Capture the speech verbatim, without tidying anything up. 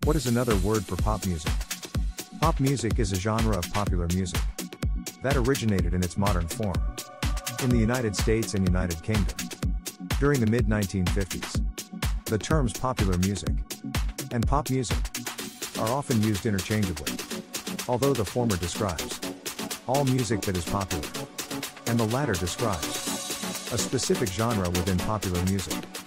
What is another word for pop music? Pop music is a genre of popular music that originated in its modern form in the United States and United Kingdom during the mid nineteen fifties. The terms popular music and pop music are often used interchangeably, although the former describes all music that is popular, and the latter describes a specific genre within popular music.